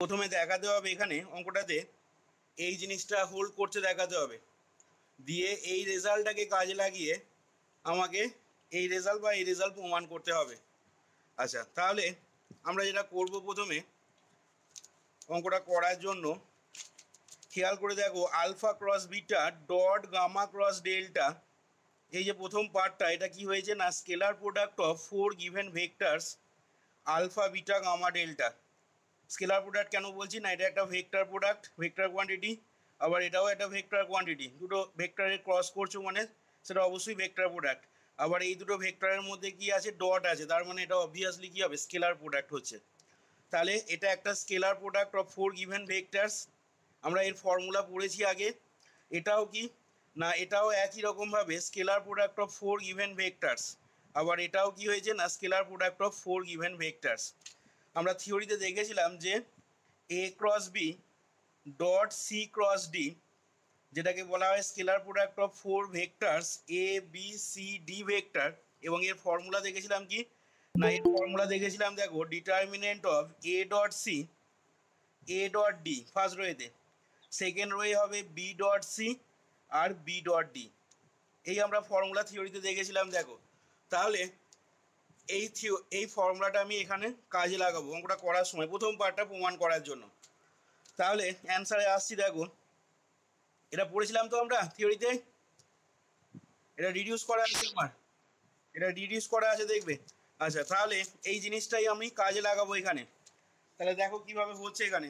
প্রথমে দেখাতে হবে এখানে অঙ্কটাতে এই জিনিসটা হোল্ড করতে দেখাতে হবে, দিয়ে এই রেজাল্টটাকে কাজে লাগিয়ে আমাকে এই রেজাল্ট বা এই রেজাল্ট প্রমাণ করতে হবে। আচ্ছা, তাহলে আমরা যেটা করব, প্রথমে অঙ্কটা করার জন্য খেয়াল করে দেখো, alpha cross beta dot gamma cross delta, এই যে প্রথম পার্টটা, এটা কি হয়েছে না scalar product of 4 given vectors alpha beta gamma delta. Scalar product কেন বলছি না, এটা একটা ভেক্টর প্রোডাক্ট, ভেক্টর কোয়ান্টিটি, আবার এটাও একটা ভেক্টর কোয়ান্টিটি, দুটো ভেক্টরের ক্রস করছো মানে সেটা অবশ্যই ভেক্টর প্রোডাক্ট। আবার এই দুটো ভেক্টরের মধ্যে কি আছে, ডট আছে, তার মানে এটা অবভিয়াসলি কি হবে, স্কেলার প্রোডাক্ট হচ্ছে। তাহলে এটা একটা scalar product of 4 given vectors, আমরা এর ফর্মুলা পড়েছি আগে। এটাও কি না, এটাও একই রকমভাবে scalar product of 4 given vectors, আবার এটাও কি হয়েছে না scalar product of 4 given vectors. আমরা থিওরিতে দেখেছিলাম যে A cross B dot C cross D, যেটাকে বলা হয় scalar product of 4 vectors A B C D vector, এবং এর ফর্মুলা দেখেছিলাম কি না, এর ফর্মুলা দেখেছিলাম দেখো, determinant of A dot C A dot D first রোয়েতে, সেকেন্ড রোয়ে হবে বি ডট সি আর বি ডট ডি, এই আমরা ফর্মুলা থিওরিতে দেখেছিলাম দেখো। তাহলে এই ফর্মুলাটা আমি এখানে কাজে লাগাবো অঙ্কটা করার সময়, প্রথম পার্টটা প্রমাণ করার জন্য। তাহলে অ্যান্সারে আসছি দেখো, এটা পড়েছিলাম তো আমরা থিওরিতে, এটা রিডিউস করা আছে আমার, এটা রিডিউস করা আছে দেখবে। আচ্ছা, তাহলে এই জিনিসটাই আমি কাজে লাগাবো এখানে। তাহলে দেখো কিভাবে হচ্ছে এখানে,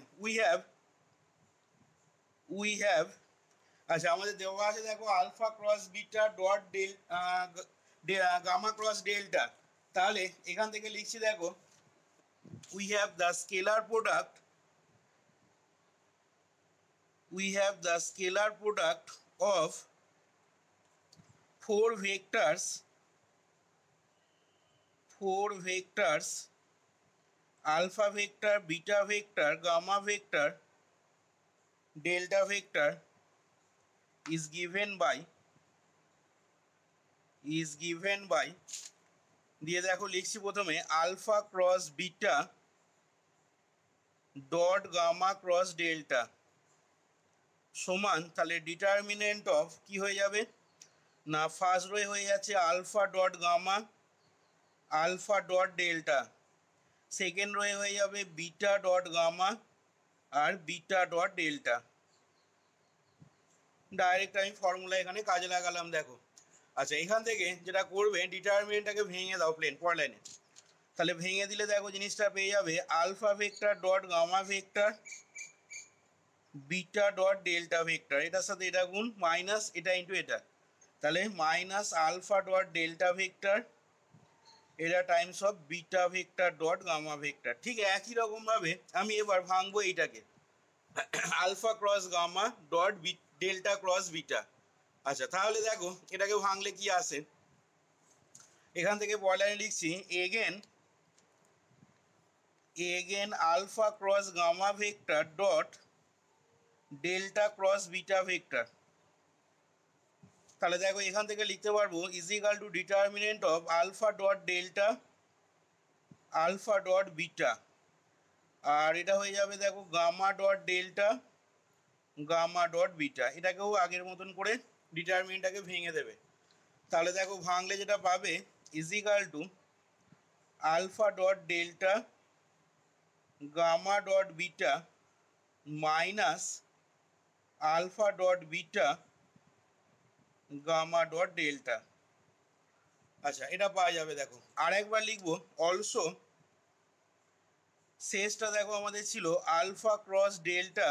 উই হ্যাভ আচ্ছা, আমাদের দেওয়া আছে দেখো alpha cross beta dot gamma cross delta. তাহলে এখান থেকে লিখছি দেখো, we have the scalar product of 4 vectors alpha vector, beta vector, gamma vector, delta vector is given by দিয়ে দেখো লিখছি প্রথমে alpha cross beta dot gamma cross delta সমান, তাহলে ডিটারমিনেন্ট অফ কি হয়ে যাবে না, ফার্স্ট রোয়ে হয়ে যাচ্ছে alpha dot gamma alpha dot delta, second row হয়ে যাবে বিটা ডট গামা আর বিটা ডট ডেল্টা। ডাইরেক্ট আমি ফর্মুলা এখানে কাজে লাগালাম দেখো। আচ্ছা, এখান থেকে যেটা করবে, ডিটারমিনেন্টটাকে ভেঙে দাও প্লেন পর লাইনে, তাহলে ভেঙে দিলে দেখো জিনিসটা পেয়ে যাবে alpha vector dot gamma vector beta dot delta vector, এটার সাথে এটা গুণ মাইনাস এটা ইন্টু এটা, তাহলে minus alpha dot delta vector এটা times of beta vector dot gamma vector. ঠিক একই রকমভাবে আমি এবার ভাঙবো এইটাকে, alpha cross gamma dot delta cross beta. আচ্ছা, তাহলে দেখো এটাকে ভাঙলে কি আসে, এখান থেকে পয়লায় লিখছি again alpha cross gamma vector dot delta cross beta vector. তাহলে দেখো এখান থেকে লিখতে পারবো is equal to determinant of alpha dot delta alpha dot beta, আর এটা হয়ে যাবে দেখো gamma dot delta gamma dot beta, এটাকেও আগের মতন করে ডিটারমিনেন্টটাকে ভেঙে দেবে। তাহলে দেখো ভাঙলে যেটা পাবে is equal to alpha dot delta gamma dot beta minus alpha dot beta gamma dot delta. আচ্ছা, এটা পাওয়া যাবে দেখো। আর একবার লিখবো অলসো, শেষটা দেখো আমাদের ছিল alpha cross delta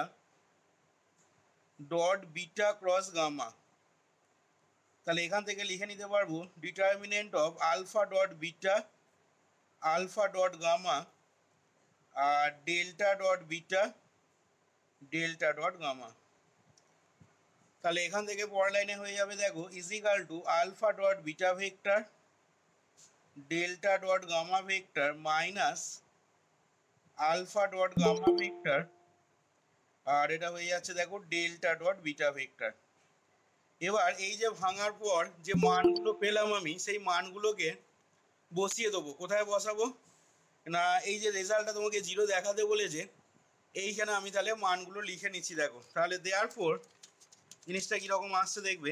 dot beta cross gamma, তাহলে এখান থেকে লিখে নিতে পারবো determinant of alpha dot beta alpha dot gamma আর delta dot beta delta dot gamma. তাহলে এখান থেকে পরের লাইনে হয়ে যাবে দেখো is equal to alpha dot beta vector delta dot gamma vector minus alpha dot gamma vector, আর এটা হয়ে যাচ্ছে দেখো ডেল্টা ডট বিটা ভেক্টর। এবার এই যে ভাঙার পর যে মানগুলো পেলাম আমি, সেই মানগুলোকে বসিয়ে দেবো। কোথায় বসাবো না, এই যে রেজাল্টটা তোমাকে 0 দেখাতে বলেছে, এইখানে আমি তাহলে মানগুলো লিখে নিচ্ছি দেখো। তাহলে দেয়ারফোর জিনিসটা কীরকম আসছে দেখবে।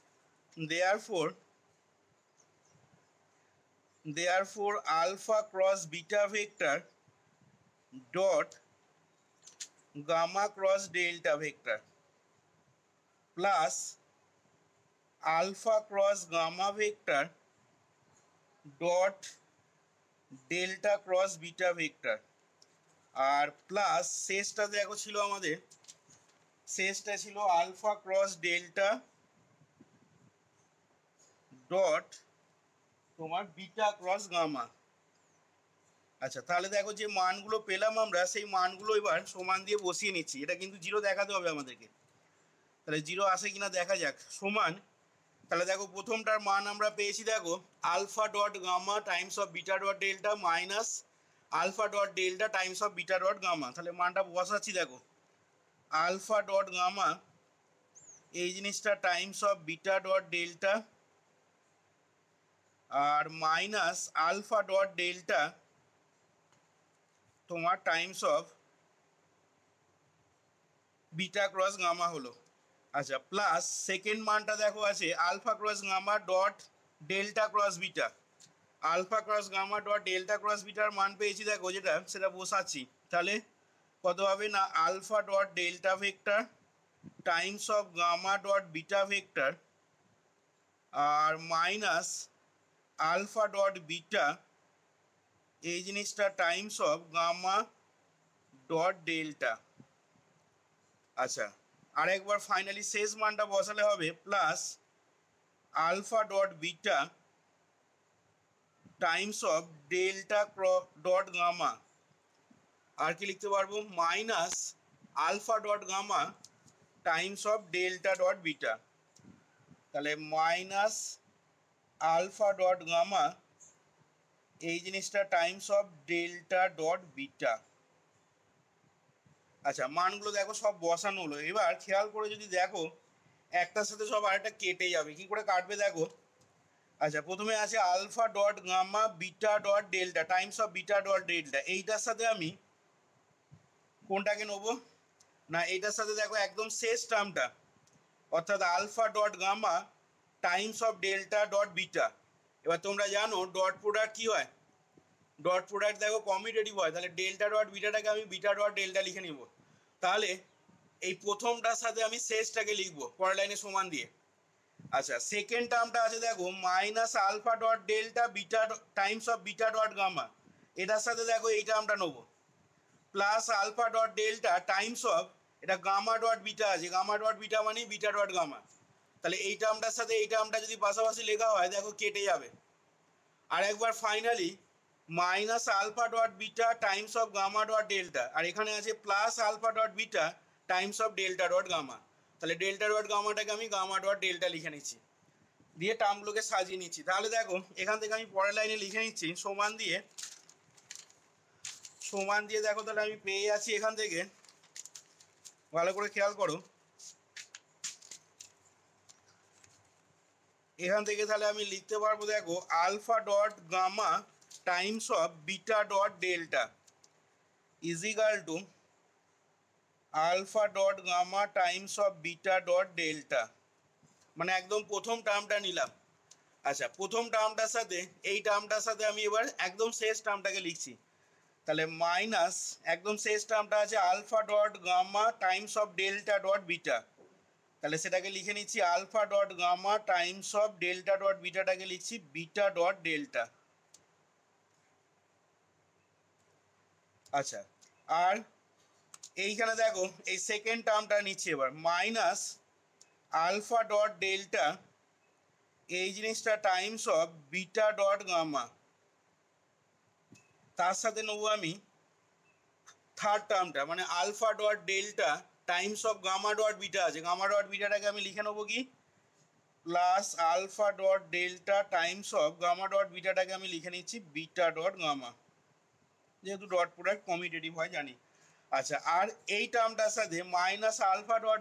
Therefore alpha cross beta vector dot gamma cross delta vector plus alpha cross gamma vector dot delta cross beta vector, আর প্লাস শেষটা দেখো ছিল আমাদের, শেষটা ছিল আলফা ক্রস ডেল্টা ডট তোমার বিটা ক্রস গামা। আচ্ছা তাহলে দেখো যে মানগুলো পেলাম আমরা সেই মানগুলো এবার সমান দিয়ে বসিয়ে নিচ্ছি। এটা কিন্তু জিরো দেখাতে হবে আমাদেরকে, তাহলে জিরো আসে কিনা দেখা যাক। সমান, তাহলে দেখো প্রথমটার মান আমরা পেয়েছি দেখো alpha dot gamma times of beta dot delta minus alpha dot delta times of beta dot gamma. তাহলে মানটা বসাচ্ছি দেখো আলফা ডট গামা এই জিনিসটা times of beta dot delta আর মাইনাস আলফা ডট ডেল্টা তোমার times of beta cross gamma হলো। আচ্ছা প্লাস সেকেন্ড মানটা দেখো আছে alpha cross gamma dot delta cross beta, alpha cross gamma dot delta cross বিটার মান পেয়েছি দেখো যেটা, সেটা বসাচ্ছি। তাহলে কত হবে না alpha dot delta vector times of gamma dot beta vector আর মাইনাস আলফা ডট বিটা এই জিনিসটা times of gamma dot delta. আচ্ছা আরেকবার ফাইনালি শেষ মানটা বসালে হবে plus alpha dot beta times of delta dot gamma, আর কি লিখতে পারবো minus alpha dot gamma times of delta dot beta. তাহলে মাইনাস আলফা ডট গামা এই জিনিসটা times of delta dot beta. আচ্ছা মানগুলো দেখো সব বসানো হলো। এবার খেয়াল করে যদি দেখো একটার সাথে সব আরেকটা কেটে যাবে, কি করে কাটবে দেখো। আচ্ছা প্রথমে আছে alpha dot gamma beta dot delta times of beta dot delta, এইটার সাথে আমি কোনটাকে নেবো না এইটার সাথে দেখো একদম শেষ টার্মটা অর্থাৎ alpha dot gamma times of delta dot beta. এবার তোমরা জানো ডট প্রোডাক্ট কী হয়, ডট প্রোডাক্ট দেখো কমিউটেটিভ হয়, তাহলে ডেল্টা ডট বিটাটাকে আমি বিটা ডট ডেল্টা লিখে নিব। তাহলে এই প্রথমটার সাথে আমি শেষটাকে লিখবো পরের লাইনে সমান দিয়ে। আচ্ছা সেকেন্ড টার্মটা আছে দেখো minus alpha dot delta beta times of beta dot gamma, এটার সাথে দেখো এই টার্মটা নেবো plus alpha dot delta times of এটা গামা ডট বিটা আছে, গামা ডট বিটা মানে বিটা ডট গামা। তাহলে এই টার্মটার সাথে এই টার্মটা যদি পাশাপাশি লেখা হয় দেখো কেটে যাবে। আর একবার finally minus alpha dot beta times of gamma dot delta, আর এখানে আছে plus alpha dot beta times of delta dot gamma. তাহলে ডেল্টা ডট গামাটাকে আমি গামা ডট ডেল্টা লিখে নিচ্ছি, দিয়ে টার্মগুলোকে সাজিয়ে নিচ্ছি। তাহলে দেখো এখান থেকে আমি পরের লাইনে লিখে নিচ্ছি সমান দিয়ে দেখো তাহলে আমি পেয়ে যাচ্ছি এখান থেকে, ভালো করে খেয়াল করো, এখান থেকে তাহলে আমি লিখতে পারবো দেখো alpha dot gamma times of beta dot delta is equal to alpha dot gamma times of beta dot delta, মানে একদম প্রথম টার্মটা নিলাম। আচ্ছা প্রথম টার্মটার সাথে এই টার্মটার সাথে আমি এবার একদম শেষ টার্মটাকে লিখছি। তাহলে মাইনাস একদম শেষ টার্মটা আছে alpha dot gamma times of delta dot beta, তাহলে সেটাকে লিখে নিচ্ছি alpha dot gamma times of delta dot বিটাটাকে লিখছি বিটা ডট ডেল্টা। আচ্ছা আর এইখানে দেখো এই সেকেন্ড টার্মটা নিচ্ছি এবার মাইনাস আলফা ডট ডেল্টা এই জিনিসটা times of beta dot gamma, তার সাথে নেবো আমি থার্ড টার্মটা মানে alpha dot delta times of gamma dot beta আছে, গামা ডট বিটাটাকে আমি লিখে নেবো কি plus alpha dot delta times of gamma dot বিটাটাকে আমি লিখে নিচ্ছি বিটা ডট গামা, যেহেতু ডট প্রোডাক্ট কমিউটেটিভ হয় জানি। আচ্ছা আর এই টার্মটার সাথে minus alpha dot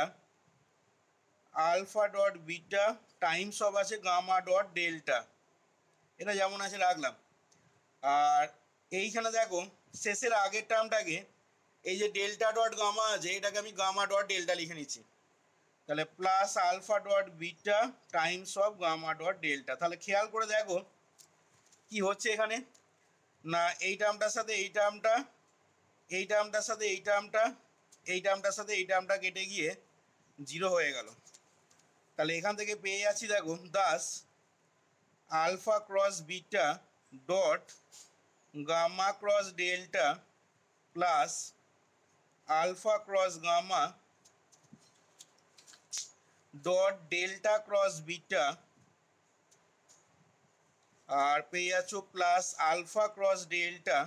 beta times of আছে গামা ডট ডেল্টা, এটা যেমন আছে রাখলাম। আর এইখানে দেখো শেষের আগের টার্মটাকে এই যে ডেল্টা ডট গামা আছে এটাকে আমি গামা ডট ডেল্টা লিখে নিচ্ছি, তাহলে plus alpha dot beta times of gamma dot delta. তাহলে খেয়াল করে দেখো কি হচ্ছে এখানে, না এই টার্মটার সাথে এই টার্মটা, এই টার্মটার সাথে এই টার্মটা, এই টার্মটার সাথে এই টার্মটা কেটে গিয়ে 0 হয়ে গেল। তাহলে এখান থেকে পেয়ে যাচ্ছি দেখো thus alpha cross beta dot gamma cross delta plus alpha cross gamma dot delta cross beta, আর পেয়ে যাচ্ছ plus alpha cross delta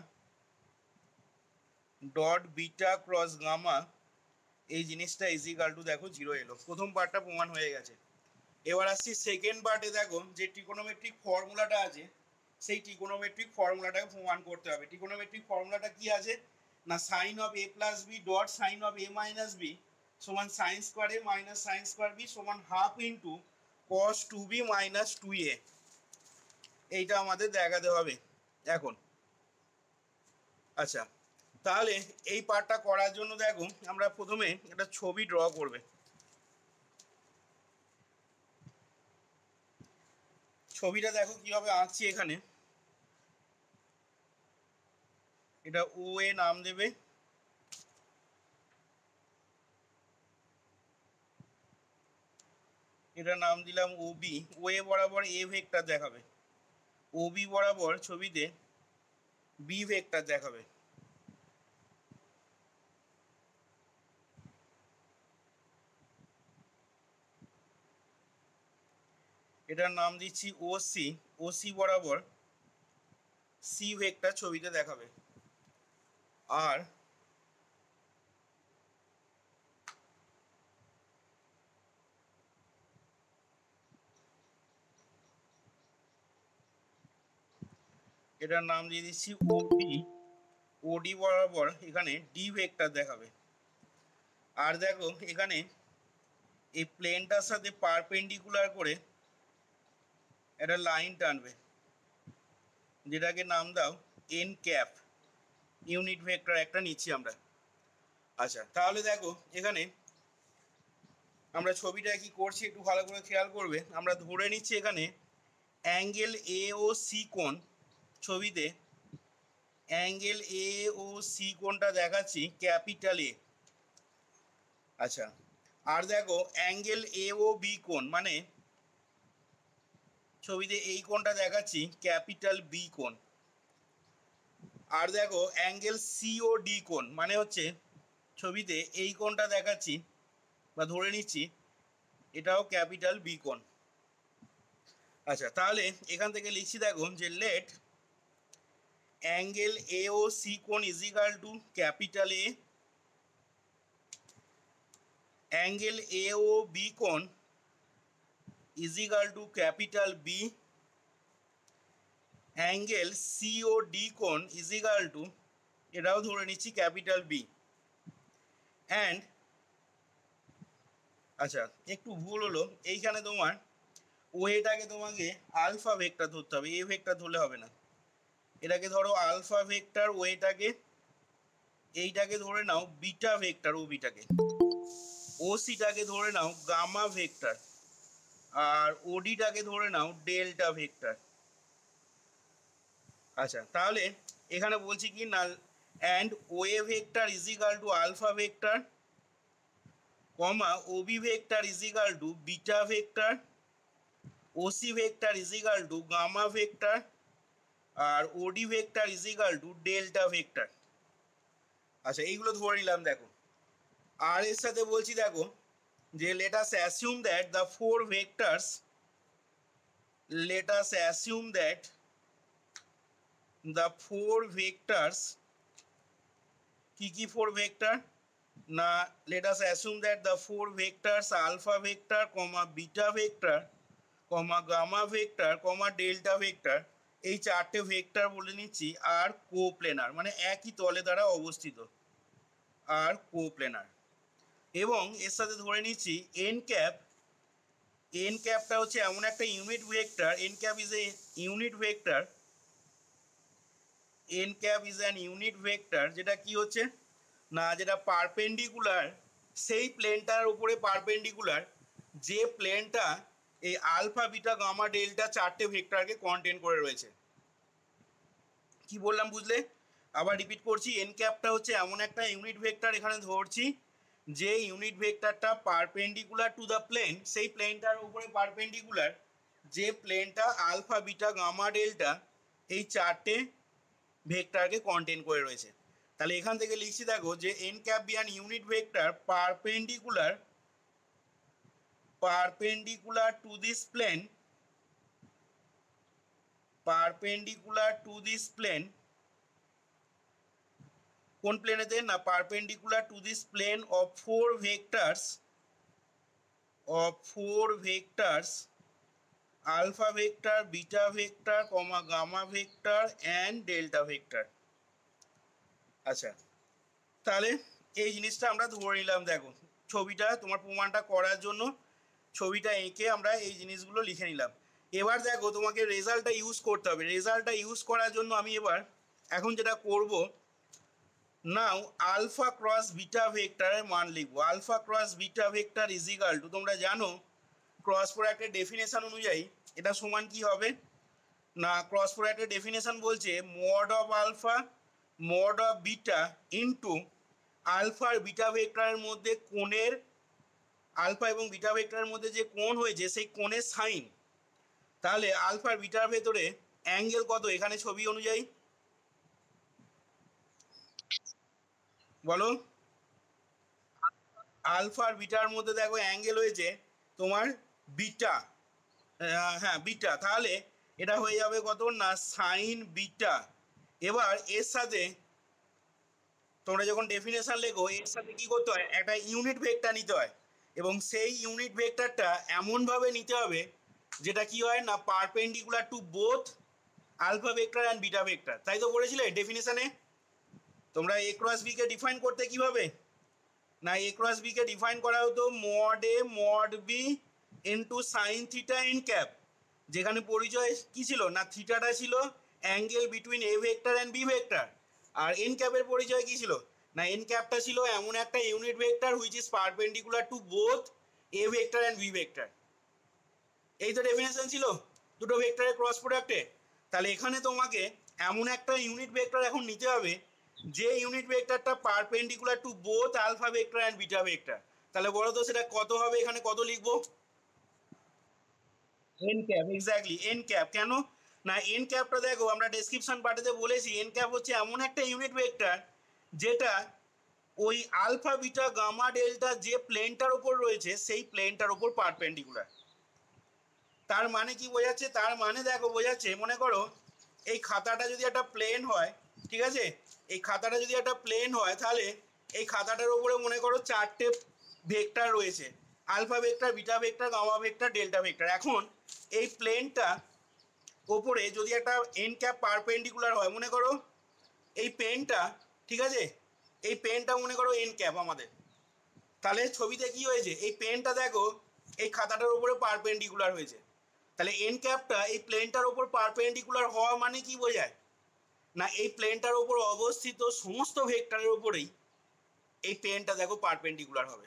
dot beta cross gamma. এই জিনিসটা ইজিক্যাল টু দেখো 0 এলো। প্রথম পার্টটা প্রমাণ হয়ে গেছে। এবার আসছি সেকেন্ড পার্টে, দেখো যে ট্রিগোনোমেট্রিক ফর্মুলাটা আছে সেই ট্রিগোনোমেট্রিক ফর্মুলাটাকে প্রমাণ করতে হবে। ট্রিগোনোমেট্রিক ফর্মুলাটা কি আছে, না sine of A plus B dot sine of A minus B সমান sine square A minus sine square B সমান half into cos 2b minus 2a। এইটা আমাদের দেখাতে হবে এখন। আচ্ছা, তাহলে এই পার্টটা করার জন্য দেখো আমরা প্রথমে একটা ছবি ড্র করবে। ছবিটা দেখো কিভাবে আঁকছি এখানে। এটা ও এ নাম দেবে, এটা নাম দিলাম ও বি। ও এ বরাবর এ ভেক্টর দেখাবে, ও বি বরাবর ছবিতে বি ভেক্টর দেখাবে। এটার নাম দিচ্ছি ও সি, ও সি বরাবর সি ভেক্টর ছবিতে দেখাবে। আর এটার নাম দিয়ে দিচ্ছি ওডি, ওডি বরাবর এখানে ডি ভেক্টর দেখাবে। আর দেখো এখানে এই প্লেনটার সাথে পারপেন্ডিকুলার করে একটা লাইন টানবে, যেটাকে নাম দাও এন ক্যাপ, ইউনিট ভেক্টর একটা নিচ্ছি আমরা। আচ্ছা, তাহলে দেখো এখানে আমরা ছবিটা কি করছি একটু ভালো করে খেয়াল করবে। আমরা ধরে নিচ্ছি এখানে অ্যাঙ্গেল এ ও সি কোণ, ছবিতে অ্যাঙ্গেল এ ও সি কোণটা দেখাচ্ছি ক্যাপিটাল এ। আচ্ছা, আর দেখো অ্যাঙ্গেল এ ও বি কোণ, মানে ছবিতে এই কোণটা দেখাচ্ছি ক্যাপিটাল বি কোণ। আর দেখো অ্যাঙ্গেল সি ও ডি কোণ, মানে হচ্ছে ছবিতে এই কোণটা দেখাচ্ছি বা ধরে নিচ্ছি এটাও ক্যাপিটাল বি কোণ। আচ্ছা, তাহলে এখান থেকে লিখছি দেখো যে let angle A O C কোণ is equal to capital A, angle A O B কোণ is equal to capital B, angle C O D কোণ ইজ ইকাল টু এটাও ধরে নিচ্ছি ক্যাপিটাল বি। অ্যান্ড আচ্ছা একটু ভুল হলো, এইখানে তোমার ওয়েটাকে তোমাকে আলফা ভেক্টর ধরতে হবে, এ ভেক্টর ধরলে হবে না। এটাকে ধরো আলফা ভেক্টর, ওয়েটাকে এইটাকে ধরে নাও বিটা ভেক্টর, ও বিটাকে, ও সিটাকে ধরে নাও গামা ভেক্টর, আর ওডিটাকে ধরে নাও ডেল্টা ভেক্টর। আচ্ছা, তাহলে এখানে বলছি কি না, and OA vector is equal to alpha vector comma OB vector is equal to beta vector, OC vector is equal to gamma vector, আর OD vector is equal to delta vector. আচ্ছা, এইগুলো ধরে নিলাম। দেখো আর এর সাথে বলছি দেখো যে let us assume that the four vectors, let us assume that the four vectors, কি four vector, না let us assume that the four vectors alpha vector comma beta vector comma gamma vector comma delta vector, এই চারটে vector বলে নিচ্ছি আর কোপ্লেনার, মানে একই তলে দ্বারা অবস্থিত, আর কোপ্লেনার। এবং এর সাথে ধরে নিচ্ছি এন ক্যাপ, এন ক্যাপটা হচ্ছে এমন একটা unit vector, N cap is a unit vector, N cap is an unit vector যেটা কি হচ্ছে না যেটা পারপেন্ডিকুলার সেই প্লেনটার উপরে পারপেন্ডিকুলার যে প্লেনটা এই আলফা বিটা গামা ডেল্টা চারটে ভেক্টরকে কন্টেন করে রয়েছে। কি বললাম বুঝলে? আবার রিপিট করছি, এন ক্যাপটা হচ্ছে এমন একটা ইউনিট ভেক্টর এখানে ধরছি যে ইউনিট ভেক্টরটা পারপেন্ডিকুলার টু দ্য প্লেন, সেই প্লেনটার উপরে পারপেন্ডিকুলার যে প্লেনটা আলফা বিটা গামা ডেল্টা এই চারটে ভেক্টরকে কন্টেন করে রয়েছে। তাহলে এখান থেকে লিখছি দেখো যে N cap be an unit vector perpendicular to this plane, perpendicular to this plane, কোন প্লেনেতে? না perpendicular to this plane of four vectors alpha vector, beta vector, comma gamma vector and delta vector. আচ্ছা, তাহলে এই জিনিসটা আমরা ধরে নিলাম। দেখো ছবিটা তোমার প্রমাণটা করার জন্য ছবিটা এঁকে আমরা এই জিনিসগুলো লিখে নিলাম। এবার দেখো তোমাকে রেজাল্টটা ইউজ করতে হবে। রেজাল্টটা ইউজ করার জন্য আমি এখন যেটা করব, নাও আলফা ক্রস বিটা ভেক্টরের মান লিখবো। Alpha cross beta vector is equal to, তোমরা জানো ক্রস প্রোডাক্টের ডেফিনেশন অনুযায়ী এটা সমান কি হবে? না ক্রস প্রোডাক্টের ডেফিনেশন বলছে mod of alpha mod of beta into alpha আর বিটা ভেক্টরের মধ্যে কোণের, আলফা এবং বিটা ভেক্টরের মধ্যে যে কোণ হয়েছে সেই কোণের সাইন। তাহলে আলফা আর বিটার ভেতরে অ্যাঙ্গেল কত এখানে ছবি অনুযায়ী বলো? আলফা আর বিটার মধ্যে দেখো অ্যাঙ্গেল হয়েছে তোমার বিটা, হ্যাঁ বিটা। তাহলে এটা হয়ে যাবে কত? না সাইন বিটা। এবার এর সাথে তোমরা যখন ডেফিনেশন লেখো এর সাথে কি করতে হয়? একটা ইউনিট ভেক্টর নিতে হয়, এবং সেই ইউনিট ভেক্টরটা এমনভাবে নিতে হবে যেটা কি হয় না perpendicular to both alpha vector and beta vector. তাই তো বলেছিলে ডেফিনেশনে? তোমরা এ ক্রস বি কে ডিফাইন করতে কিভাবে? না এ ক্রস বি কে ডিফাইন করা হতো mod A mod B into sine theta N cap, যেখানে পরিচয় কি ছিল? না থিটাটা ছিল angle between A vector and B vector, আর এন ক্যাপের পরিচয় কি ছিল? না এন ক্যাপটা ছিল এমন একটা unit vector which is perpendicular to both A vector and B vector. এই তো ডেফিনেশন ছিল দুটো ভেক্টরের ক্রস প্রোডাক্টে। তাহলে এখানে তোমাকে এমন একটা ইউনিট ভেক্টর এখন নিতে হবে যে ইউনিট ভেক্টরটা perpendicular to both alpha vector and beta vector. তাহলে বলো তো সেটা কত হবে? এখানে কত লিখবো? N cap, exactly N cap. কেন? না এন ক্যাপটা দেখো আমরা ডেসক্রিপশন পার্টেতে বলেছি এন ক্যাপ হচ্ছে এমন একটা ইউনিট ভেক্টর যেটা ওই আলফা বিটা গামা ডেল্টা যে প্লেনটার উপর রয়েছে সেই প্লেনটার উপর পারপেন্ডিকুলার। তার মানে কি বোঝাচ্ছে? তার মানে দেখো বোঝাচ্ছে, মনে করো এই খাতাটা যদি একটা প্লেন হয়, ঠিক আছে, এই খাতাটা যদি একটা প্লেন হয় তাহলে এই খাতাটার উপরে মনে করো চারটে ভেক্টর রয়েছে, alpha vector, beta vector, gamma vector, delta vector. এখন এই প্লেনটা ওপরে যদি একটা এন ক্যাপ পারপেন্ডিকুলার হয়, মনে করো এই পেনটা, ঠিক আছে, এই পেনটা মনে করো এন ক্যাপ আমাদের, তাহলে ছবিতে কি হয়েছে? এই পেনটা দেখো এই খাতাটার উপরে পারপেন্ডিকুলার হয়েছে। তাহলে এন ক্যাপটা এই প্লেনটার উপর পারপেন্ডিকুলার হওয়া মানে কি বোঝায়? না এই প্লেনটার উপর অবস্থিত সমস্ত ভেক্টরের উপরেই এই পেনটা দেখো পারপেন্ডিকুলার হবে,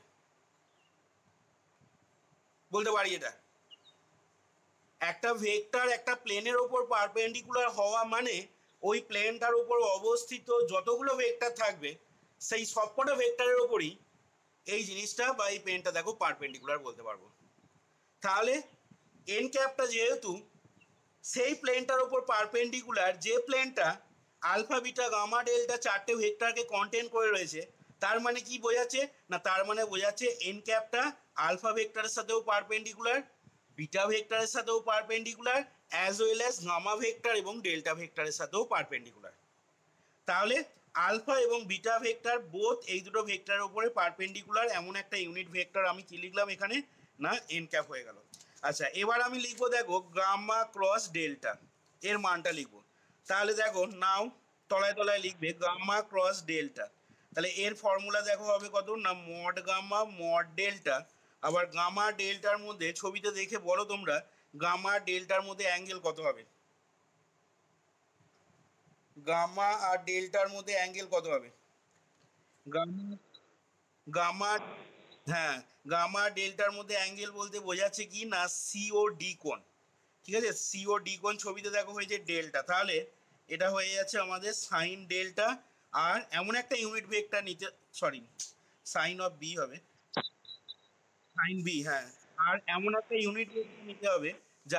বলতে পারি এটা। একটা ভেক্টর একটা প্লেনের উপর পারপেন্ডিকুলার হওয়া মানে ওই প্লেনটার উপর অবস্থিত যতগুলো ভেক্টর থাকবে সেই সবকটা ভেক্টরের উপরই এই জিনিসটা বা এই পেনটা দেখো পারপেন্ডিকুলার বলতে পারবো। তাহলে এন ক্যাপটা যেহেতু সেই প্লেনটার উপর পারপেন্ডিকুলার যে প্লেনটা আলফা বিটা গামা ডেল্টা চারটে ভেক্টরকে কন্টেন করে রয়েছে, তার মানে কি বোঝাচ্ছে? না তার মানে বোঝাচ্ছে এন ক্যাপটা আলফা ভেক্টরের সাথেও পারপেন্ডিকুলার, বিটা ভেক্টরের সাথেও perpendicular, as well as gamma vector এবং ডেল্টা ভেক্টরের সাথেও পারপেন্ডিকুলার। তাহলে আলফা এবং বিটা ভেক্টর বোথ এই দুটো ভেক্টরের উপরে পারপেন্ডিকুলার এমন একটা ইউনিট ভেক্টর আমি কি লিখলাম এখানে? না এন ক্যাপ হয়ে গেল। আচ্ছা এবার আমি লিখবো দেখো গামা ক্রস ডেল্টা, এর মানটা লিখবো। তাহলে দেখো নাও তলায় তলায় লিখবে গামা ক্রস ডেল্টা। তাহলে এর ফর্মুলা দেখো হবে কত? না মড গামা মড ডেল্টা। আবার গামা ডেল্টার মধ্যে ছবিতে দেখে বলো তোমরা গামা ডেল্টার মধ্যে অ্যাঙ্গেল কত হবে? গামা আর ডেল্টার মধ্যে অ্যাঙ্গেল কত হবে? গামা গামা হ্যাঁ, গামা ডেল্টার মধ্যে অ্যাঙ্গেল বলতে বোঝাচ্ছে কি না সিও ডি কোণ। ঠিক আছে, সিও ডি কোণ ছবিতে দেখো হয়েছে ডেল্টা, তাহলে এটা হয়ে যাচ্ছে আমাদের সাইন ডেল্টা। আর এমন একটা ইউনিট ভেক্টর নিতে, সরি সাইন অফ বি হবে, সাইন বি, হ্যাঁ। আর এমন একটা ইউনিট ভেক্টর নিতে হবে যা,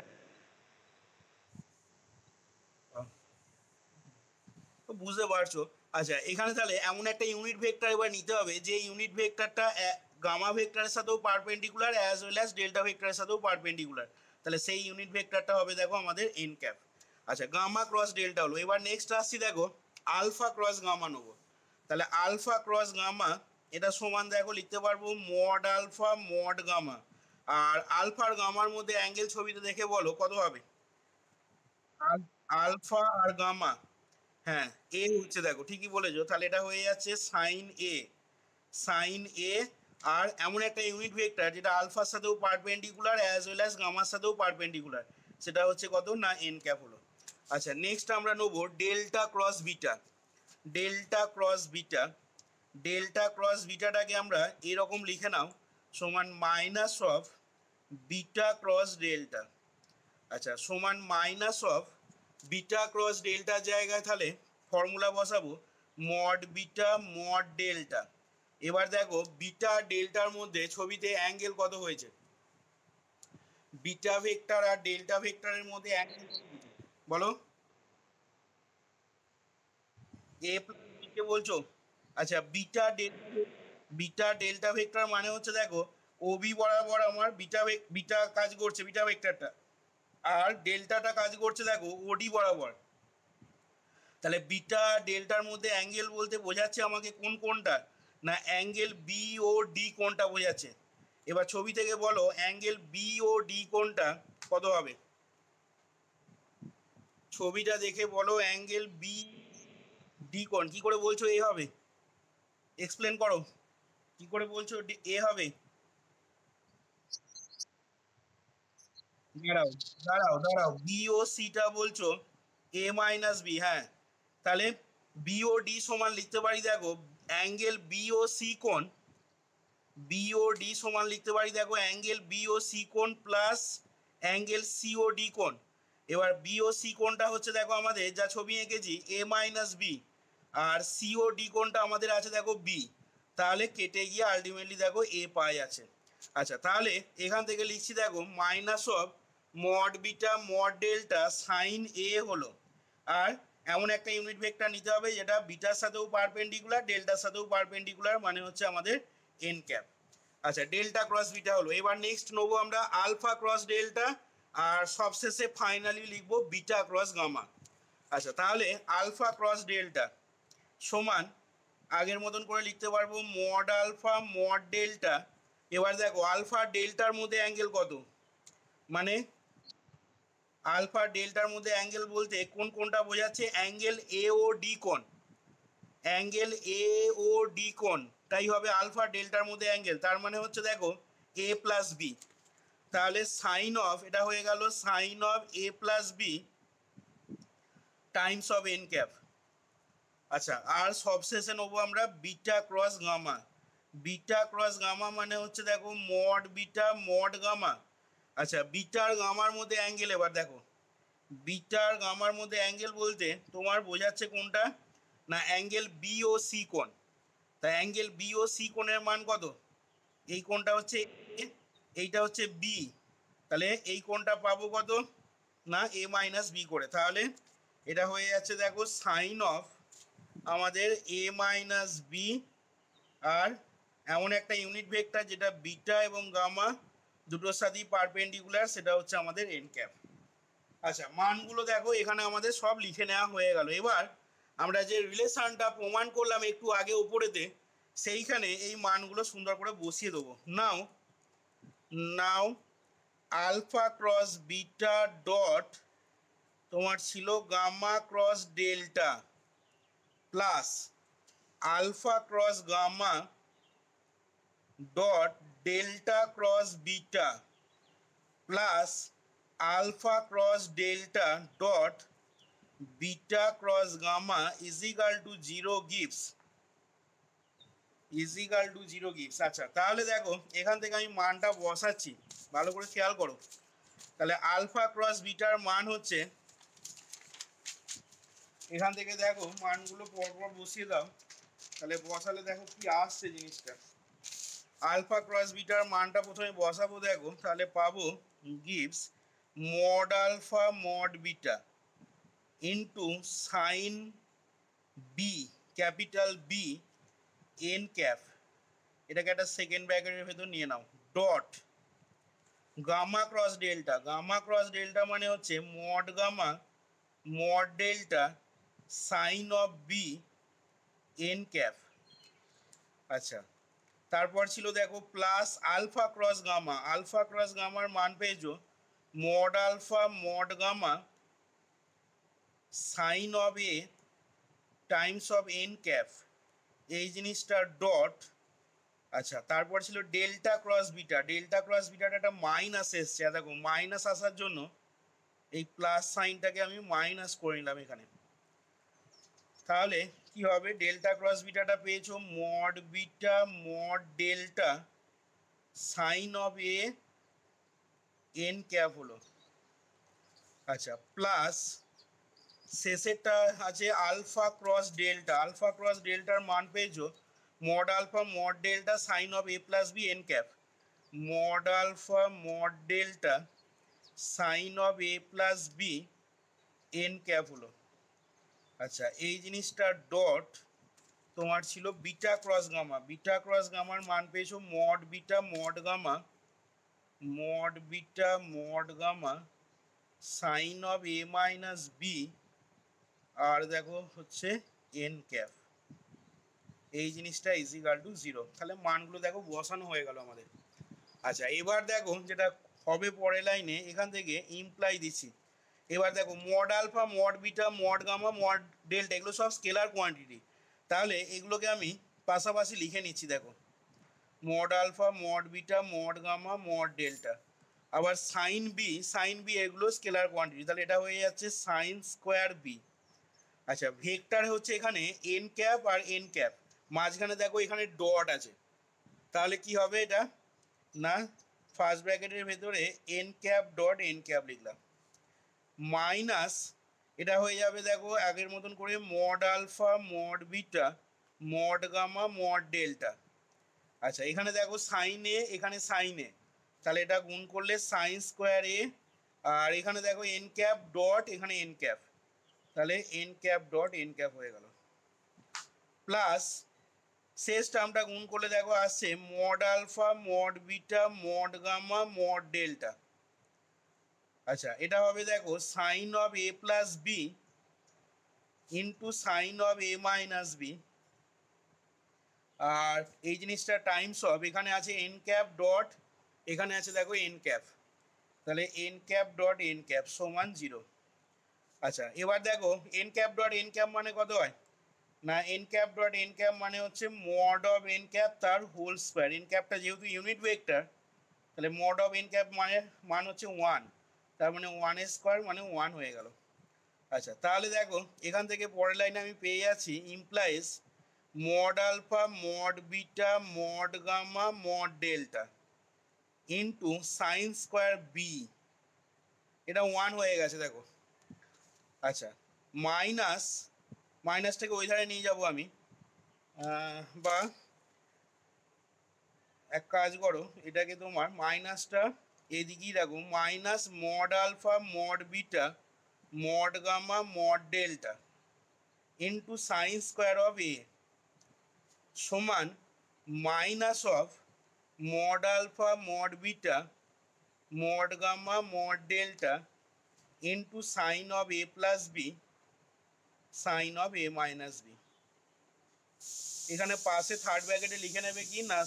তো বুঝতে পারছো। আচ্ছা, এখানে তাহলে এমন একটা ইউনিট ভেক্টর এবার নিতে হবে যে ইউনিট ভেক্টরটা গামা ভেক্টরের সাথেও perpendicular as well as delta ভেক্টরের সাথেও পারপেন্ডিকুলার। তাহলে সেই ইউনিট ভেক্টরটা হবে দেখো আমাদের এন ক্যাপ। আচ্ছা, গামা ক্রস ডেল্টা হলো। এবার নেক্সট আসছি দেখো আলফা ক্রস গামা নেবো। তাহলে আলফা ক্রস গামা এটা সমান দেখো লিখতে পারবো মড আলফা মড গামা। আর আলফার গামার মধ্যে অ্যাঙ্গেল ছবিতে দেখে বলো কত হবে? আলফা আর গামা, হ্যাঁ এ হচ্ছে দেখো ঠিকই বলেছো, তাহলে এটা হয়ে যাচ্ছে সাইন এ, সাইন এ। আর এমন একটা ইউনিট ভেক্টর যেটা আলফার সাথেও পারপেন্ডিকুলার অ্যাজ ওয়েল অ্যাজ গামার সাথেও পারপেন্ডিকুলার, সেটা হচ্ছে কত না এন ক্যাপ হলো। আচ্ছা, নেক্সট আমরা নেবো delta cross beta. Delta cross beta, delta cross বিটাটাকে আমরা এরকম লিখে নাও সমান minus of beta cross delta. আচ্ছা, সমান মাইনাস অফ বিটা ক্রস ডেল্টার জায়গায় তাহলে ফর্মুলা বসাবো মড বিটা মড ডেল্টা। এবার দেখো বিটা ডেল্টার মধ্যে ছবিতে অ্যাঙ্গেল কত হয়েছে? বিটা ভেক্টর আর ডেল্টা ভেক্টরের মধ্যে অ্যাঙ্গেল বলো, এ প্লাস বি কে বলছো? আচ্ছা, beta delta, beta delta vector মানে হচ্ছে দেখো ওবি বরাবর আমার বিটা বিটা কাজ করছে বিটা ভেক্টরটা, আর ডেল্টাটা কাজ করছে দেখো ওডি বরাবর। তাহলে বিটা ডেল্টার মধ্যে অ্যাঙ্গেল বলতে বোঝাচ্ছে আমাকে কোন কোনটা না অ্যাঙ্গেল বি ও ডি কোনটা বোঝাচ্ছে। এবার ছবি থেকে বলো অ্যাঙ্গেল বি ও ডি কোনটা কত হবে? ছবিটা দেখে বলো অ্যাঙ্গেল বি ডি কোন কি করে বলছো এ হবে? এক্সপ্লেন করো, কি করে বলছো এ হবে? দাঁড়াও দাঁড়াও দাঁড়াও, বি ও সিটা বলছো এ মাইনাস বি, হ্যাঁ। তাহলে বি ও ডি সমান লিখতে পারি দেখো অ্যাঙ্গেল বি ও সি কোণ, বিওডি সমান লিখতে পারি দেখো অ্যাঙ্গেল বিওসি কোণ প্লাস অ্যাঙ্গেল সিওডি কোণ। এবার বিওসি কোণটা হচ্ছে দেখো আমাদের যা ছবি এঁকেছি এ মাইনাস বি, আর সিওডি কোণটা আমাদের আছে দেখো বি, তাহলে কেটে গিয়ে আলটিমেটলি দেখো এ পাই আছে। আচ্ছা, তাহলে এখান থেকে লিখছি দেখো minus of mod beta mod delta sine A হলো। আর এমন একটা ইউনিট ভেক্টর নিতে হবে যেটা বিটার সাথেও পারপেন্ডিকুলার ডেল্টার সাথেও পারপেন্ডিকুলার, মানে হচ্ছে আমাদের এন ক্যাপ। আচ্ছা, ডেল্টা ক্রস বিটা হলো। এবার নেক্সট নেবো আমরা আলফা ক্রস ডেল্টা, আর সবশেষে ফাইনালি লিখবো বিটা ক্রস গামা। আচ্ছা, তাহলে আলফা ক্রস ডেল্টা সমান আগের মতন করে লিখতে পারবো মড আলফা মড ডেল্টা। এবার দেখো আলফা ডেল্টার মধ্যে অ্যাঙ্গেল কত, মানে আলফা ডেল্টার মধ্যে অ্যাঙ্গেল বলতে কোন কোনটা বোঝাচ্ছে অ্যাঙ্গেল এ ও ডি কোণ, অ্যাঙ্গেল এ ও ডি কোণ তাই হবে আলফা ডেল্টার মধ্যে অ্যাঙ্গেল, তার মানে হচ্ছে দেখো এ প্লাস বি। তাহলে সাইন অফ এটা হয়ে গেল sine of A plus B times of N cap. আচ্ছা, আর সবশেষে নেবো আমরা beta cross gamma. Beta cross gamma মানে হচ্ছে দেখো মড বিটা মড গামা। আচ্ছা, বিটার গামার মধ্যে অ্যাঙ্গেল এবার দেখো বিটার গামার মধ্যে অ্যাঙ্গেল বলতে তোমার বোঝাচ্ছে কোনটা না অ্যাঙ্গেল বি ও সি কোণ। তা অ্যাঙ্গেল বি ও সি কোণের মান কত? এই কোণটা হচ্ছে এ, এইটা হচ্ছে বি, তাহলে এই কোণটা পাবো কত না এ মাইনাস বি করে। তাহলে এটা হয়ে যাচ্ছে দেখো সাইন অফ আমাদের এ মাইনাস বি, আর এমন একটা ইউনিট ভেক্টর যেটা বিটা এবং গামা দুটোর সাথেই পারপেন্ডিকুলার, সেটা হচ্ছে আমাদের এন ক্যাপ। আচ্ছা, মানগুলো দেখো এখানে আমাদের সব লিখে নেওয়া হয়ে গেল। এবার আমরা যে রিলেশনটা প্রমাণ করলাম একটু আগে উপরেতে, সেইখানে এই মানগুলো সুন্দর করে বসিয়ে দেবো। নাও নাও আলফা ক্রস বিটা ডট তোমার ছিল gamma cross delta plus alpha cross gamma dot delta cross beta plus alpha cross delta dot beta cross gamma is equal to 0 gives is equal to 0 gives. আচ্ছা তাহলে দেখো এখান থেকে আমি মানটা বসাচ্ছি, ভালো করে খেয়াল করো। তাহলে আলফা ক্রস বিটার মান হচ্ছে, এখান থেকে দেখো মানগুলো পরপর বসিয়ে দাও, তাহলে বসালে দেখো কি আসছে জিনিসটা। আলফা ক্রস বিটার মানটা প্রথমে বসাবো, দেখো তাহলে পাবো gives mod alpha mod beta into sine B, capital B N cap, এটাকে একটা সেকেন্ড ব্র্যাকেটের ভেতর নিয়ে নাও, dot gamma cross delta. Gamma cross delta মানে হচ্ছে mod gamma mod delta sine of B N cap. আচ্ছা তারপর ছিল দেখো plus alpha cross gamma. Alpha cross গামার মান পেয়েছো mod alpha mod gamma sine of A times of N cap, এই জিনিসটা ডট। আচ্ছা তারপর ছিল delta cross beta. Delta cross বিটাটা একটা মাইনাস এসছে, দেখো মাইনাস আসার জন্য এই প্লাস সাইনটাকে আমি মাইনাস করে নিলাম এখানে। তাহলে কি হবে, ডেল্টা ক্রস বিটাটা পেয়েছো mod beta mod delta sine of A N cap হলো। আচ্ছা প্লাস শেষেরটা আছে alpha cross delta. Alpha cross ডেল্টার মান পেয়েছো mod alpha mod delta sine of A plus B N cap, mod alpha mod delta sine of A plus B N cap হলো। আচ্ছা এই জিনিসটা ডট তোমার ছিল beta cross gamma. Beta cross গামার মান পেয়েছো mod beta mod gamma mod beta mod gamma sine of A minus B, আর দেখো হচ্ছে এন ক্যাপ, এই জিনিসটা ইজিক্যাল টু 0। তাহলে মানগুলো দেখো বসানো হয়ে গেল আমাদের। আচ্ছা এবার দেখো যেটা হবে পরের লাইনে, এখান থেকে ইমপ্লাই দিচ্ছি। এবার দেখো mod alpha mod beta mod gamma mod delta এগুলো সব স্কেলার কোয়ান্টিটি, তাহলে এগুলোকে আমি পাশাপাশি লিখে নিচ্ছি। দেখো mod alpha mod beta mod gamma mod delta, আবার সাইন বি এগুলো স্কেলার কোয়ান্টিটি, তাহলে এটা হয়ে যাচ্ছে সাইন স্কোয়ার বি। আচ্ছা ভেক্টর হচ্ছে এখানে এন ক্যাপ আর এন ক্যাপ, মাঝখানে দেখো এখানে ডট আছে, তাহলে কি হবে এটা না, ফার্স্ট ব্র্যাকেটের ভেতরে N cap dot N cap লিখলাম, মাইনাস এটা হয়ে যাবে দেখো আগের মতন করে mod alpha mod beta mod gamma mod delta. আচ্ছা এখানে দেখো সাইন এ, এখানে সাইন এ, তাহলে এটা গুণ করলে সাইন স্কোয়ার এ, আর এখানে দেখো এন ক্যাপ ডট এখানে এন ক্যাপ, তাহলে N cap dot N cap হয়ে গেল, প্লাস শেষ টার্মটা গুণ করলে দেখো আসছে mod alpha mod beta mod gamma mod delta. আচ্ছা এটা হবে দেখো sine of A plus B into sine of A minus B, আর এই জিনিসটা টাইমস অফ এখানে আছে এন ক্যাপ ডট এখানে আছে দেখো এন ক্যাপ, তাহলে N cap dot N cap সমান 0। আচ্ছা এবার দেখো N cap dot N cap মানে কত হয় না, n cap dot N cap মানে হচ্ছে মড অফ এন ক্যাপ তার হোল স্কোয়ার। এন ক্যাপটা যেহেতু ইউনিট ভেক্টর, তাহলে মড অফ এন ক্যাপ মানে মান হচ্ছে 1, তার মানে 1 স্কোয়ার মানে 1 হয়ে গেল। আচ্ছা তাহলে দেখো এখান থেকে পরের লাইনে আমি পেয়ে যাচ্ছি implies mod alpha mod beta mod gamma mod delta into sine square B, এটা 1 হয়ে গেছে দেখো। আচ্ছা মাইনাসটাকে ওই ধারে নিয়ে যাব আমি, বা এক কাজ করো এটাকে তোমার মাইনাসটা এদিকেই রাখো, minus mod alpha mod beta mod gamma mod delta into sine square of A সমান minus of mod alpha mod beta mod gamma mod delta into sine of A plus B sine of A minus B. এখানে পাশে third ব্র্যাকেটে লিখে নেবে কি না,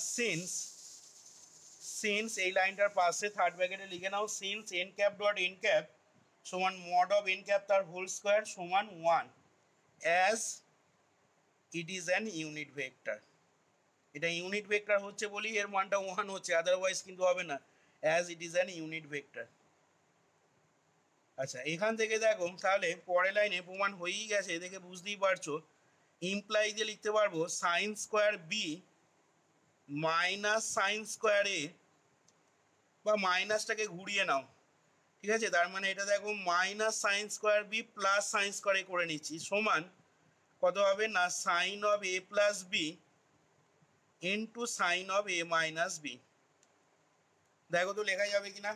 since এই লাইনটার পাশে থার্ড ব্র্যাকেটে লিখে নাও since n cap dot N cap সমান মড অফ এন ক্যাপ তার হোল স্কোয়ার সমান 1 as it is an unit vector. এটা ইউনিট ভেক্টর হচ্ছে বলি এর মানটা 1 হচ্ছে, আদারওয়াইজ কিন্তু হবে না, as it is an unit vector. আচ্ছা এখান থেকে দেখো তাহলে পরের লাইনে প্রমাণ হয়েই গেছে, দেখে বুঝতেই পারছো ইমপ্লাই দিয়ে লিখতে পারবো sine square B minus sine square A, বা মাইনাসটাকে ঘুরিয়ে নাও, ঠিক আছে, তার মানে এটা দেখো minus sine square B plus sine square A করে নিচ্ছি, সমান কত হবে না sine of A plus B into sine of A minus B. দেখো তো লেখা যাবে কিনা,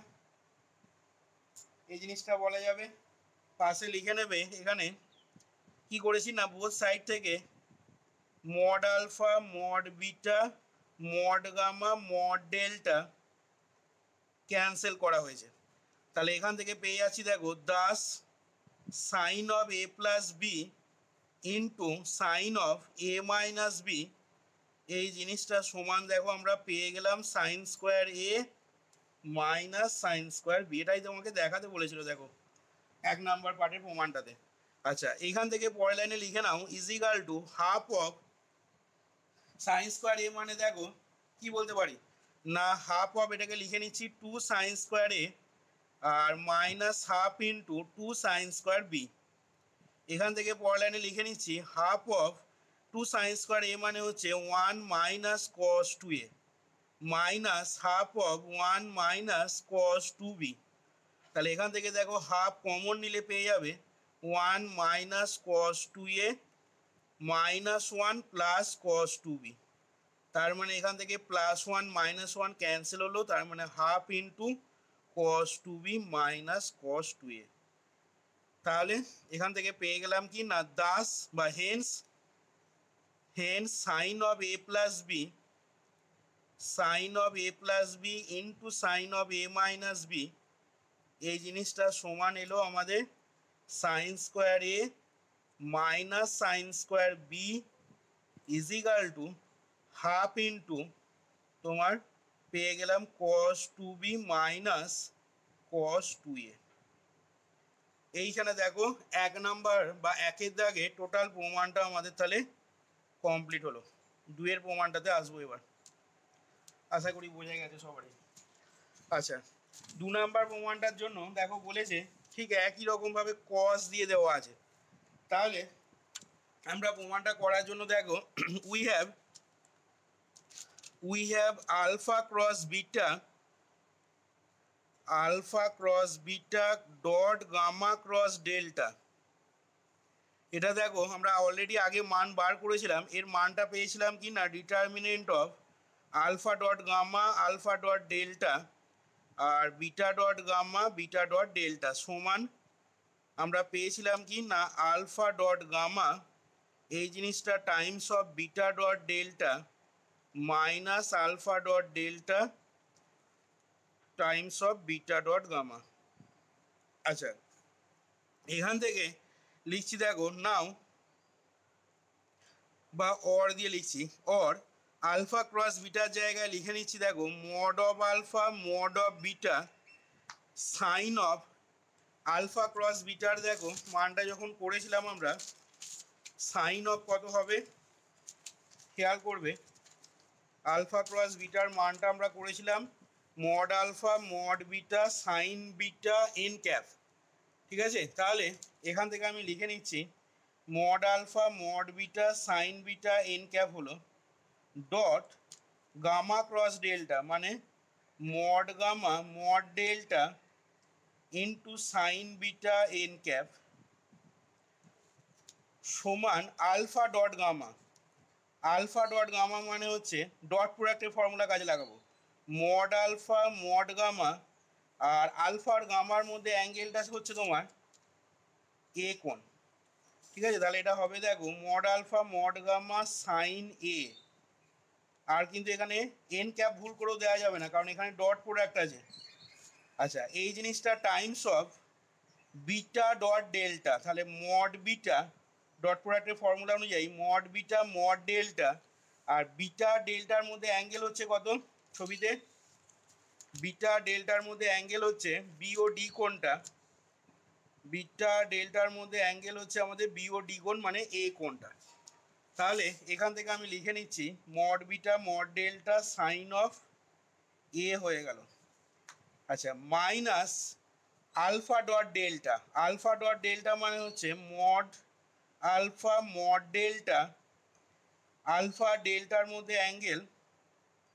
এই জিনিসটা বলা যাবে। পাশে লিখে নেবে, এখানে কি করেছি না বোথ সাইড থেকে mod alpha mod beta mod gamma mod delta cancel করা হয়েছে। তাহলে এখান থেকে পেয়ে যাচ্ছি দেখো 10 sine of A plus B into sine of A minus B, এই জিনিসটা সমান দেখো আমরা পেয়ে গেলাম sine square A minus sine square B. এটাই তোমাকে দেখাতে বলেছিল দেখো 1 নাম্বার পার্টের প্রমাণটাতে। আচ্ছা, এইখান থেকে পরের লাইনে লিখে নাও is equal to half of sine square A, মানে দেখো কি বলতে পারি না হাফ অফ, এটাকে লিখে নিচ্ছি 2 সাইন স্কোয়ার এ আর minus half into 2 sine square B. এখান থেকে পরের লাইনে লিখে নিচ্ছি half of 2 sine square A মানে হচ্ছে 1 minus cos 2 A minus half of 1 minus cos 2 B. তাহলে এখান থেকে দেখো হাফ কমন নিলে পেয়ে যাবে 1 minus cos 2 A minus 1 plus cos 2 B. তার মানে এখান থেকে প্লাস 1 মাইনাস 1 ক্যান্সেল হলো, তার মানে half into cos 2 B minus cos 2 A. তাহলে এখান থেকে পেয়ে গেলাম কি না 10 বা hence sine of A plus B into sine of A minus B, এই জিনিসটা সমান এলো আমাদের sine square A minus sine square B is equal to half into তোমার পেয়ে গেলাম কস 2b মাইনাস কস 2a। এইখানে দেখো 1 নাম্বার বা 1-এর দাগে টোটাল প্রমাণটা আমাদের তাহলে কমপ্লিট হলো। 2-এর প্রমাণটাতে আসবো এবার, আশা করি বোঝা গেছে সবারই। আচ্ছা, 2 নাম্বার প্রমাণটার জন্য দেখো বলেছে ঠিক একই রকমভাবে কস দিয়ে দেওয়া আছে। তাহলে আমরা প্রমাণটা করার জন্য দেখো we have alpha cross beta dot gamma cross delta। এটা দেখো আমরা অলরেডি আগে মান বার করেছিলাম, এর মানটা পেয়েছিলাম কি না determinant of alpha dot gamma alpha dot delta আর beta dot gamma beta dot delta সমান আমরা পেয়েছিলাম কি না আলফা ডট গামা এই জিনিসটা times of beta dot delta minus alpha dot delta times of beta dot gamma. আচ্ছা, এখান থেকে লিখছি দেখো নাও বা অর দিয়ে লিখছি, অর আলফা ক্রস বিটার জায়গায় লিখে নিচ্ছি দেখো mod of alpha mod of beta sine of alpha cross বিটার দেখো মানটা যখন করেছিলাম আমরা সাইন অফ কত হবে খেয়াল করবে, আলফা ক্রস বিটার মানটা আমরা করেছিলাম mod alpha mod beta sine beta n cap, ঠিক আছে। তাহলে এখান থেকে আমি লিখে নিচ্ছি mod alpha mod beta sine beta n cap হলো ডট গামা ক্রস ডেল্টা মানে mod gamma mod delta into sine beta n cap সমান alpha dot gamma. Alpha dot gamma মানে হচ্ছে ডট প্রোডাক্টের ফর্মুলা কাজে লাগাবো, মড আলফা মড গামা আর আলফার গামার মধ্যে অ্যাঙ্গেলটা হচ্ছে তোমার এ কোণ, ঠিক আছে। তাহলে এটা হবে দেখো mod alpha mod gamma sine A, আর কিন্তু এখানে এন ক্যাপ ভুল করেও দেওয়া যাবে না কারণ এখানে ডট প্রোডাক্ট আছে। আচ্ছা, এই জিনিসটা times of beta dot delta, তাহলে মড বিটা ডট প্রোডাক্টের ফর্মুলা অনুযায়ী মড বিটা মড ডেল্টা আর বিটা ডেল্টার মধ্যে অ্যাঙ্গেল হচ্ছে কত ছবিতে, বিটা ডেল্টার মধ্যে অ্যাঙ্গেল হচ্ছে বিও ডি কোণটা, বিটা ডেল্টার মধ্যে অ্যাঙ্গেল হচ্ছে আমাদের বিও ডি কোণ মানে এ কোণটা। তাহলে এখান থেকে আমি লিখে নিচ্ছি mod beta mod delta sine of A হয়ে গেল। আচ্ছা, minus alpha dot delta, alpha dot delta মানে হচ্ছে mod alpha mod delta, alpha ডেল্টার মধ্যে অ্যাঙ্গেল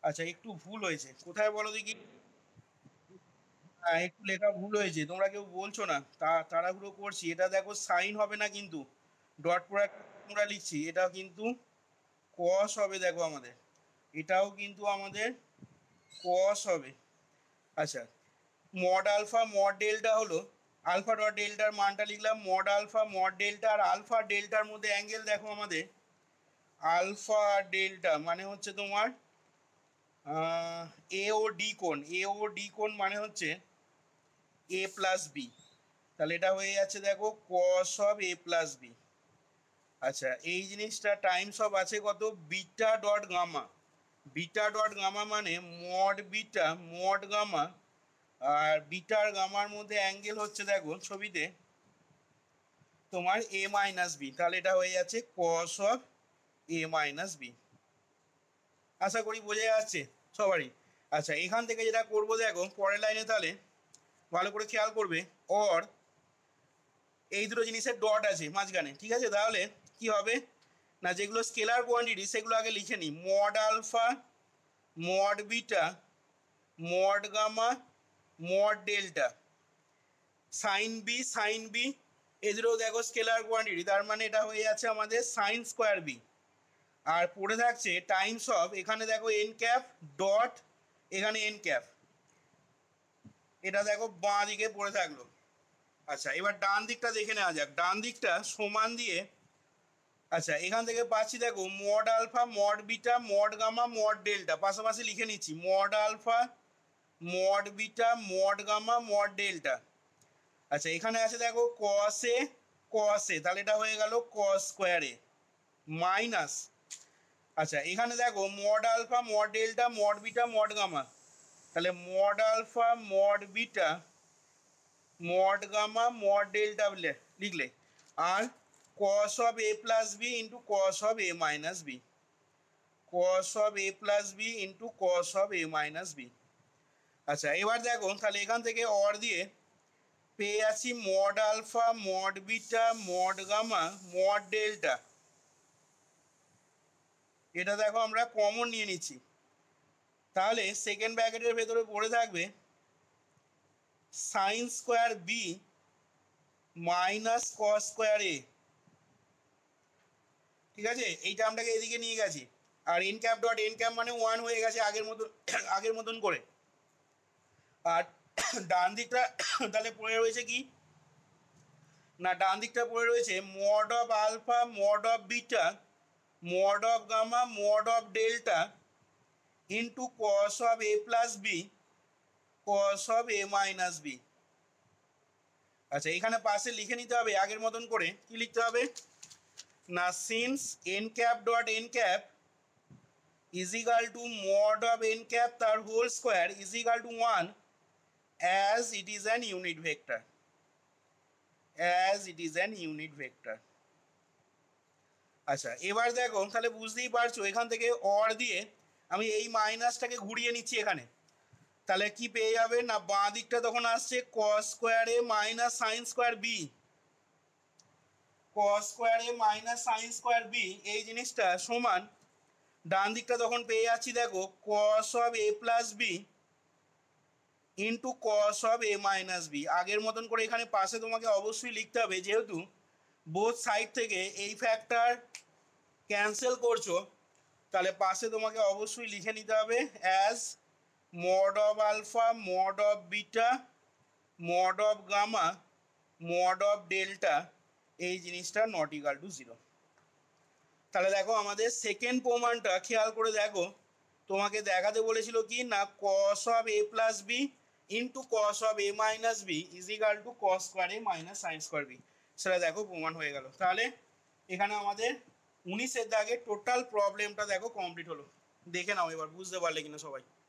আচ্ছা একটু ভুল হয়েছে কোথায় বলো দেখি। হ্যাঁ একটু লেখা ভুল হয়েছে, তোমরা কেউ বলছো না, তাড়াহুড়ো করছি। এটা দেখো সাইন হবে না কিন্তু, ডট প্রোডাক্ট আমরা লিখছি, এটা কিন্তু কস হবে। দেখো আমাদের এটাও কিন্তু আমাদের কস হবে। আচ্ছা মড আলফা মড ডেল্টা হলো, আলফা ডট ডেল্টার মানটা লিখলাম মড আলফা মড ডেল্টা। আর আলফা ডেল্টার মধ্যে অ্যাঙ্গেল দেখো আমাদের আলফা ডেল্টা মানে হচ্ছে তোমার এ ও ডি কোণ, এ ও ডি কোণ মানে হচ্ছে এ প্লাস বি। তাহলে এটা হয়ে যাচ্ছে দেখো cos of A plus B. আচ্ছা এই জিনিসটা টাইমস অফ আছে কত, beta dot gamma. Beta dot gamma মানে মড বিটা মড গামা, আর বিটার গামার মধ্যে অ্যাঙ্গেল হচ্ছে দেখো ছবিতে তোমার এ মাইনাস বি। তাহলে এটা হয়ে যাচ্ছে cos of A minus B. আশা করি বোঝা যাচ্ছে সবারই। আচ্ছা এখান থেকে যেটা করবো দেখো পরের লাইনে, তাহলে ভালো করে খেয়াল করবে। অর এই দুটো জিনিসের ডট আছে মাঝখানে, ঠিক আছে? তাহলে কি হবে না, যেগুলো স্কেলার কোয়ান্টিটি সেগুলো আগে লিখে নিই, mod alpha mod beta mod gamma mod delta. Sine B এই দুটো দেখো স্কেলার কোয়ান্টিটি, তার মানে এটা হয়ে যাচ্ছে আমাদের সাইন স্কোয়ার বি। আর পড়ে থাকছে টাইমস অফ, এখানে দেখো এন ক্যাপ ডট এখানে এন ক্যাপ, এটা দেখো বাঁ দিকে পড়ে থাকলো। আচ্ছা এবার ডান দিকটা দেখে নেওয়া যাক, ডান দিকটা সমান দিয়ে আচ্ছা এখান থেকে পাচ্ছি দেখো mod alpha mod beta mod gamma mod delta, পাশাপাশি লিখে নিচ্ছি mod alpha mod beta mod gamma mod delta. আচ্ছা এখানে আছে দেখো কসে কসে, তাহলে এটা হয়ে গেল কস স্কোয়ারে মাইনাস। আচ্ছা এখানে দেখো mod alpha mod delta mod beta mod gamma, তাহলে mod alpha mod beta mod gamma mod delta লিখলে, আর cos of a plus b into cos of a minus b, cos of a plus b into cos of a minus b। আচ্ছা এবার দেখো তাহলে এখান থেকে or দিয়ে পেয়ে যাচ্ছি mod alpha mod beta mod gamma mod delta. এটা দেখো আমরা কমন নিয়ে নিচ্ছি, তাহলে সেকেন্ড ব্র্যাকেটের ভেতরে পড়ে থাকবে sine square B minus cos square A. ঠিক আছে, এইটা আমরাকে এদিকে নিয়ে গেছি। আর N cap dot N cap মানে 1 হয়ে গেছে আগের মতন করে। আর ডান দিকটা তাহলে পড়ে রয়েছে কি না, ডান দিকটা পড়ে রয়েছে mod of alpha mod of beta mod of gamma mod of delta into cos of A plus B cos of A minus B. আচ্ছা এখানে পাশে লিখে নিতে হবে আগের মতন করে, কি লিখতে হবে না, since n cap dot N cap is equal to mod of n cap তার whole square is equal to 1 as it is an unit vector, as it is an unit vector। আচ্ছা এবার দেখো তাহলে বুঝতেই পারছো এখান থেকে অর দিয়ে আমি এই মাইনাসটাকে ঘুরিয়ে নিচ্ছি এখানে, তাহলে কি পেয়ে যাবে না, বাঁ দিকটা তখন আসছে cos square A minus sine square B, cos square A minus sine square B এই জিনিসটা সমান ডান দিকটা তখন পেয়ে যাচ্ছি দেখো cos of A plus B into cos of A minus B. আগের মতন করে এখানে পাশে তোমাকে অবশ্যই লিখতে হবে, যেহেতু বোথ সাইড থেকে এই ফ্যাক্টর ক্যান্সেল করছো, তাহলে পাশে তোমাকে অবশ্যই লিখে নিতে হবে as mod of alpha mod of beta mod of gamma mod of delta এই জিনিসটা নট ইকাল টু 0। তাহলে দেখো আমাদের সেকেন্ড প্রমাণটা খেয়াল করে দেখো, তোমাকে দেখাতে বলেছিল কি না, cos of A plus B into cos of A minus B is equal to cos square A minus sine square B. সেটা দেখো প্রমাণ হয়ে গেল। তাহলে এখানে আমাদের 19-এর দাগে টোটাল প্রবলেমটা দেখো কমপ্লিট হলো। দেখে নাও এবার বুঝতে পারলে কিনা সবাই।